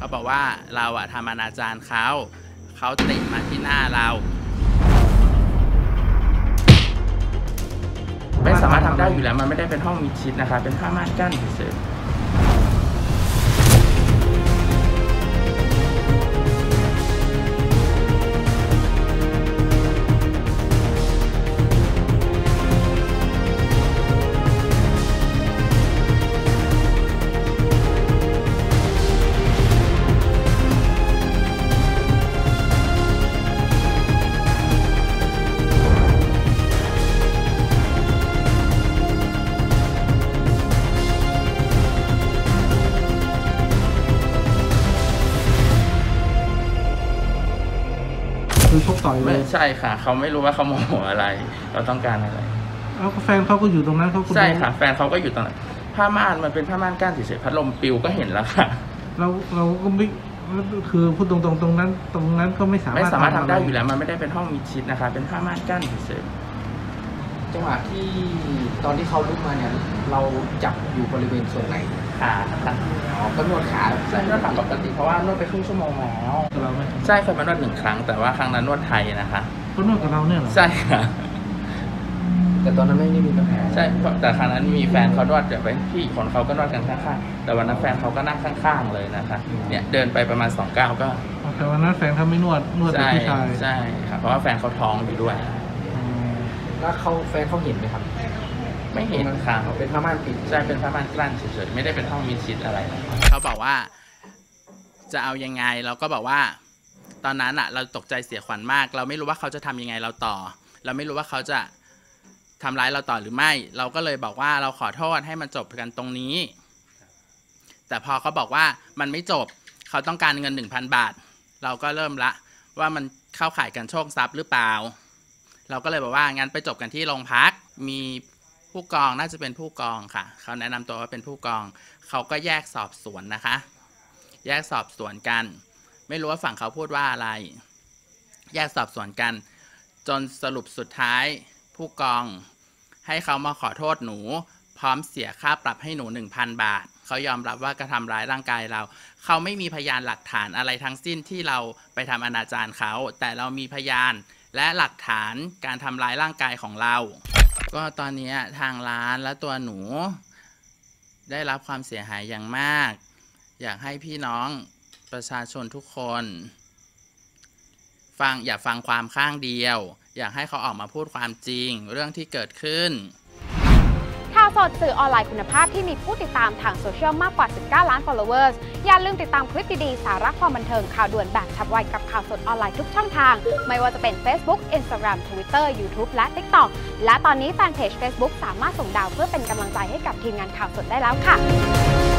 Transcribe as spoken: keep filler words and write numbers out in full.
เขาบอกว่าเราอะทำอนาจารเขาเขาติดมาที่หน้าเราไม่สามารถทำได้อยู่แล้วมันไม่ได้เป็นห้องมิดชิดนะคะเป็นผ้าม่านกั้นเฉยคือชกต่อยเลยไม่ใช่ค่ะเขาไม่รู้ว่าเขาโมโหอะไรเราต้องการอะไรแล้วแฟนเขาก็อยู่ตรงนั้นเขาใช่ค่ะแฟนเขาก็อยู่ตรงนั้นผ้าม่านมันเป็นผ้าม่านกั้นเฉยๆพัดลมปิวก็เห็นแล้วค่ะเราเราก็ไม่คือพูดตรงๆตรงนั้นตรงนั้นก็ไม่สามารถไม่สามารถทำได้อยู่แล้วมันไม่ได้เป็นห้องมิดชิดนะคะเป็นผ้าม่านกั้นเฉยๆจังหวะที่ตอนที่เขาลุกมาเนี่ยเราจับอยู่บริเวณส่วนไหนขาค่ะอ๋อก็นวดขาใช่นวดขาปกติเพราะว่านวดไปครึ่งชั่วโมงแล้วใช่เคยมานวดหนึ่งครั้งแต่ว่าครั้งนั้นนวดไทยนะคะเขานวดกับเราเนี่ยหรอใช่ค่ะแต่ตอนนั้นไม่ได้มีปัญหาใช่แต่ครั้งนั้นมีแฟนเขานวดแบบพี่คนเขาก็นวดกันข้างๆแต่วันนั้นแฟนเขาก็นั่งข้างๆเลยนะคะเนี่ยเดินไปประมาณสองก้าวก็แต่วันนั้นแฟนเขาไม่นวดนวดแต่ผู้ชายใช่ค่ะเพราะว่าแฟนเขาท้องอยู่ด้วยแล้วเขาแฟนเขาเห็นไหมครับไม่เห็นค่ะเป็นผ้าม่านปิดใช่เป็นผ้าม่านกลั้นเฉยๆไม่ได้เป็นห้องมิดชิดอะไรเขาบอกว่าจะเอายังไงเราก็บอกว่าตอนนั้นอะเราตกใจเสียขวัญมากเราไม่รู้ว่าเขาจะทำยังไงเราต่อเราไม่รู้ว่าเขาจะทำร้ายเราต่อหรือไม่เราก็เลยบอกว่าเราขอโทษให้มันจบกันตรงนี้แต่พอเขาบอกว่ามันไม่จบเขาต้องการเงิน หนึ่งพัน บาทเราก็เริ่มละว่ามันเข้าข่ายกันโชคทรัพย์หรือเปล่าเราก็เลยบอกว่างั้นไปจบกันที่โรงพักมีผู้กองน่าจะเป็นผู้กองค่ะเขาแนะนำตัวว่าเป็นผู้กองเขาก็แยกสอบสวนนะคะแยกสอบสวนกันไม่รู้ว่าฝั่งเขาพูดว่าอะไรแยกสอบสวนกันจนสรุปสุดท้ายผู้กองให้เขามาขอโทษหนูพร้อมเสียค่าปรับให้หนู หนึ่งพัน บาทเขายอมรับว่ากระทำร้ายร่างกายเราเขาไม่มีพยานหลักฐานอะไรทั้งสิ้นที่เราไปทำอนาจารเขาแต่เรามีพยานและหลักฐานการทำร้ายร่างกายของเราก็ตอนนี้ทางร้านและตัวหนูได้รับความเสียหายอย่างมากอยากให้พี่น้องประชาชนทุกคนฟังอย่าฟังความข้างเดียวอยากให้เขาออกมาพูดความจริงเรื่องที่เกิดขึ้นข่าวสดสื่อออนไลน์คุณภาพที่มีผู้ติดตามทางโซเชียลมากกว่าสิบเก้าล้าน followers อย่าลืมติดตามคลิปดีๆสาระความบันเทิงข่าวด่วนแบบฉับไวกับข่าวสดออนไลน์ทุกช่องทางไม่ว่าจะเป็น Facebook Instagram Twitter YouTube และ TikTok และตอนนี้แฟนเพจ Facebook สามารถส่งดาวเพื่อเป็นกำลังใจให้กับทีมงานข่าวสดได้แล้วค่ะ